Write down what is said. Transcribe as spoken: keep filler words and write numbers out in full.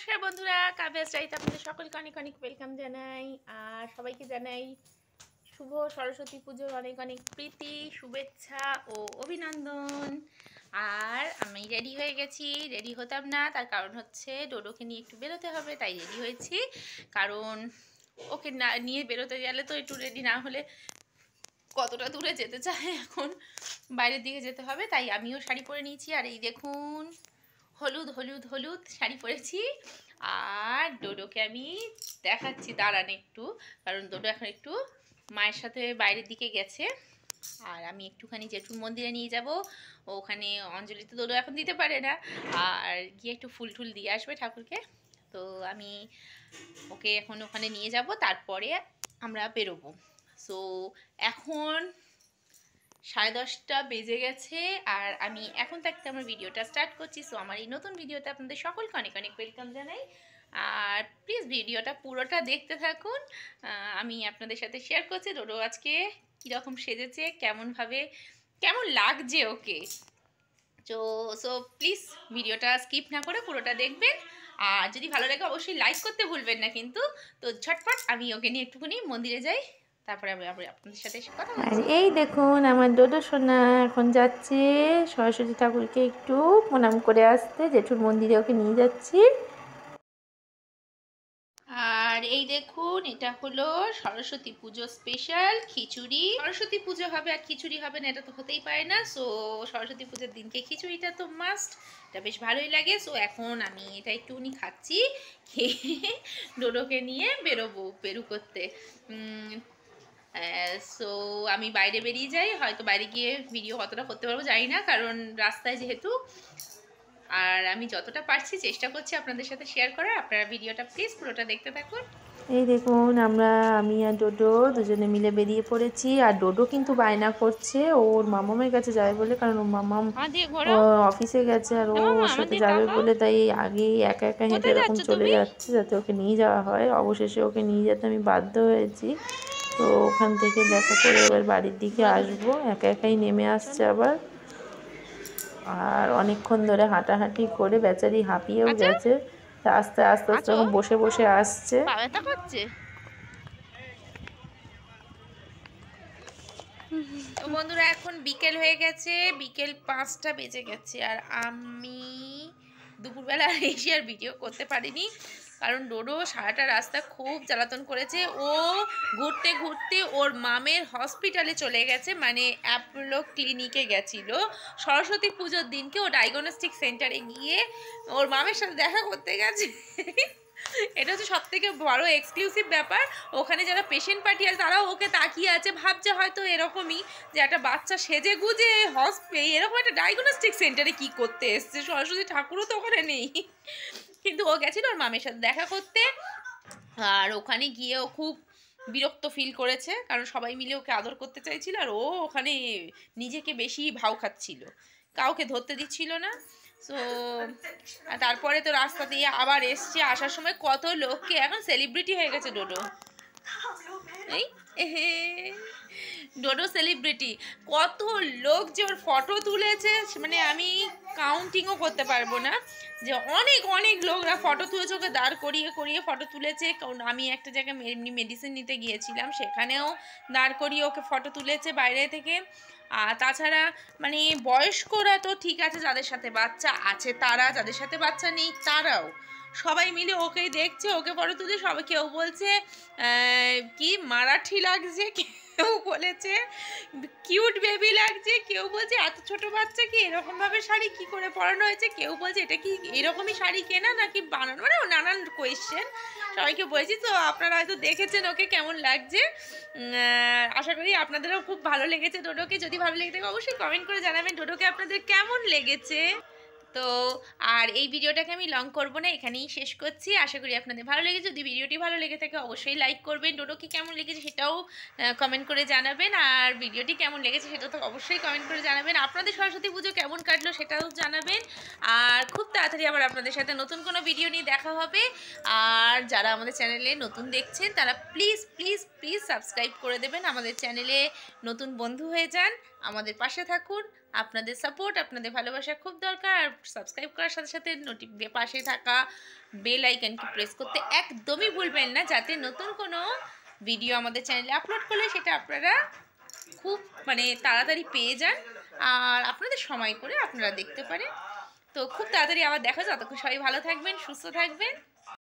নমস্কার বন্ধুরা, কাব্যা'সডিয়ারিতে আপনাদের সকলকে অনেক অনেক ওয়েলকাম জানাই। আর সবাইকে জানাই শুভ সরস্বতী পুজোর অনেক অনেক প্রীতি, শুভেচ্ছা ও অভিনন্দন। আর আমি রেডি হয়ে গেছি। রেডি হতাম না, তার কারণ হচ্ছে ডোডোকে নিয়ে একটু বেরোতে হবে, তাই রেডি হয়েছি। কারণ ওকে না নিয়ে বেরোতে গেলে তো একটু রেডি না হলে কতটা দূরে যেতে চায়, এখন বাইরের দিকে যেতে হবে, তাই আমিও শাড়ি পরে নিয়েছি। আর এই দেখুন, হলুদ হলুদ হলুদ শাড়ি পরেছি। আর ডোডোকে আমি দেখাচ্ছি, দাঁড়ান একটু, কারণ ডোডো এখন একটু মায়ের সাথে বাইরের দিকে গেছে। আর আমি একটুখানি জেঠুর মন্দিরে নিয়ে যাব, ওখানে অঞ্জলি তো ডোডো এখন দিতে পারে না, আর গিয়ে একটু ফুল টুল দিয়ে আসবে ঠাকুরকে। তো আমি ওকে এখন ওখানে নিয়ে যাব, তারপরে আমরা বেরোবো। সো এখন সাড়ে দশটা বেজে গেছে, আর আমি এখন থাকতে আমার ভিডিওটা স্টার্ট করছি। সো আমার এই নতুন ভিডিওতে আপনাদের সকলকে অনেক অনেক ওয়েলকাম জানাই। আর প্লিজ ভিডিওটা পুরোটা দেখতে থাকুন। আমি আপনাদের সাথে শেয়ার করছি ডোডো আজকে কীরকম সেজেছে, কেমনভাবে কেমন লাগছে ওকে। তো সো প্লিজ ভিডিওটা স্কিপ না করে পুরোটা দেখবেন। আর যদি ভালো লাগে অবশ্যই লাইক করতে ভুলবেন না কিন্তু। তো ঝটপট আমি ওকে নিয়ে একটুখানি মন্দিরে যাই, তারপরে আমি আপনাদের সাথে কথা বলছি। আর এই দেখুন, আমার ডোডো সোনা এখন যাচ্ছে সরস্বতী ঠাকুরকে একটু প্রণাম করে আসতে, জেঠুর মন্দিরে ওকে নিয়ে যাচ্ছি। আর এই দেখুন, এটা হলো সরস্বতী পুজো স্পেশাল খিচুড়ি। সরস্বতী পুজো হবে আর খিচুড়ি হবে না, এটা তো হতেই পারে না। সো সরস্বতী পুজোর দিনকে খিচুড়িটা তো মাস্ট, এটা বেশ ভালোই লাগে। সো এখন আমি এটা একটুখানি খাচ্ছি, খেয়ে ডোডোকে নিয়ে বেরোবো বেরু করতে। সো আমি বাইরে বেরিয়ে যাই, হয়তো বাইরে গিয়ে ভিডিও কতটা করতে পারবো জানি না, কারণ রাস্তায় যেহেতু। আর আমি যতটা পারছি চেষ্টা করছি আপনাদের সাথে শেয়ার করার। আপনারা ভিডিওটা প্লিজ পুরোটা দেখতে থাকুন। এই দেখুন, আমরা আমি আর ডোডো দুজনে মিলে বেরিয়ে পড়েছি। আর ডোডো কিন্তু বায়না করছে ওর মামামের কাছে যাবে বলে, কারণ ওর মামাম অফিসে গেছে আর ও ওর সাথে যাবে বলে, তাই আগেই একা একা হেঁটে এরকম চলে যাচ্ছে যাতে ওকে নিয়ে যাওয়া হয়। অবশেষে ওকে নিয়ে যেতে আমি বাধ্য হয়েছি। তো ওখান থেকে দেখা করে এবার বাড়ির দিকে আসবো। একা একাই নেমে আসছে আবার, আর অনেকক্ষণ ধরে হাঁটাহাঁটি করে বেচারি হাঁপিয়েও গেছে। আস্তে আস্তে আস্তে এখন বসে বসে আসছে। বন্ধুরা, এখন বিকেল হয়ে গেছে, বিকেল পাঁচটা বেজে গেছে। আর আমি দুপুরবেলা এসে আর ভিডিও করতে পারিনি, কারণ ডোডো সারাটা রাস্তা খুব জ্বালাতন করেছে। ও ঘুরতে ঘুরতে ওর মামের হসপিটালে চলে গেছে, মানে অ্যাপোলো ক্লিনিকে গেছিল সরস্বতী পুজোর দিনকে। ও ডায়াগনস্টিক সেন্টারে গিয়ে ওর মামের সাথে দেখা করতে গেছে। এটা হচ্ছে সব থেকে বড় এক্সক্লুসিভ ব্যাপার। ওখানে যারা পেশেন্ট পার্টি আছে তারাও ওকে তাকিয়ে আছে, ভাবছে হয়তো এরকমই যে একটা বাচ্চা সেজে গুজে হসপিটাল এরকম একটা ডায়াগনস্টিক সেন্টারে কি করতে এসছে, সরস্বতী ঠাকুরও তো ওখানে নেই। কিন্তু ও গেছিল ওর মামের সাথে দেখা করতে। আর ওখানে গিয়েও খুব বিরক্ত ফিল করেছে, কারণ সবাই মিলে ওকে আদর করতে চাইছিল, আর ও ওখানে নিজেকে বেশি ভাও খাচ্ছিল, কাউকে ধরতে দিচ্ছিল না। সো তারপরে তো রাস্তা দিয়ে আবার এসছে, আসার সময় কত লোককে, এখন সেলিব্রিটি হয়ে গেছে ডোডো। এই ডোডো সেলিব্রিটি, কত লোক যে ওর ফটো তুলেছে, মানে আমি কাউন্টিংও করতে পারবো না, যে অনেক অনেক লোকরা ফটো তুলেছে, ওকে দাঁড় করিয়ে করিয়ে ফটো তুলেছে। কারণ আমি একটা জায়গায় এমনি মেডিসিন নিতে গিয়েছিলাম, সেখানেও দাঁড় করিয়ে ওকে ফটো তুলেছে বাইরে থেকে। আর তাছাড়া মানে বয়স্করা তো ঠিক আছে, যাদের সাথে বাচ্চা আছে তারা, যাদের সাথে বাচ্চা নেই তারাও, সবাই মিলে ওকেই দেখছে, ওকে ফটো তুলছে। সবাই কেউ বলছে কি মারাঠি লাগছে, কেউ বলেছে কিউট বেবি লাগছে, কেউ বলছে এত ছোট বাচ্চাকে এরকমভাবে শাড়ি কি করে পরানো হয়েছে, কেউ বলছে এটা কি এরকমই শাড়ি কেনা নাকি বানানো, মানে নানান কোয়েশ্চেন সবাইকে বলেছি। তো আপনারা হয়তো দেখেছেন ওকে কেমন লাগছে। আশা করি আপনাদেরও খুব ভালো লেগেছে ডোডোকে। যদি ভালো লেগে থাকে অবশ্যই কমেন্ট করে জানাবেন ডোডোকে আপনাদের কেমন লেগেছে। তো আর এই ভিডিওটাকে আমি লং করব না, এখানেই শেষ করছি। আশা করি আপনাদের ভালো লেগেছে। যদি ভিডিওটি ভালো লেগে থাকে অবশ্যই লাইক করবেন, ডোডোকে কেমন লেগেছে সেটাও কমেন্ট করে জানাবেন, আর ভিডিওটি কেমন লেগেছে সেটাও তো অবশ্যই কমেন্ট করে জানাবেন। আপনাদের সরস্বতী পুজো কেমন কাটলো সেটাও জানাবেন। আর খুব তাড়াতাড়ি আবার আপনাদের সাথে নতুন কোনো ভিডিও নিয়ে দেখা হবে। আর যারা আমাদের চ্যানেলে নতুন দেখছেন তারা প্লিজ প্লিজ প্লিজ সাবস্ক্রাইব করে দেবেন, আমাদের চ্যানেলে নতুন বন্ধু হয়ে যান, আমাদের পাশে থাকুন। আপনাদের সাপোর্ট, আপনাদের ভালোবাসা খুব দরকার। আর সাবস্ক্রাইব করার সাথে সাথে নোটি পাশে থাকা বেল আইকনটি প্রেস করতে একদমই ভুলবেন না, যাতে নতুন কোনো ভিডিও আমাদের চ্যানেলে আপলোড করলে সেটা আপনারা খুব মানে তাড়াতাড়ি পেয়ে যান আর আপনাদের সময় করে আপনারা দেখতে পারেন। তো খুব তাড়াতাড়ি আবার দেখা যায়। ততক্ষণ সবাই ভালো থাকবেন, সুস্থ থাকবেন।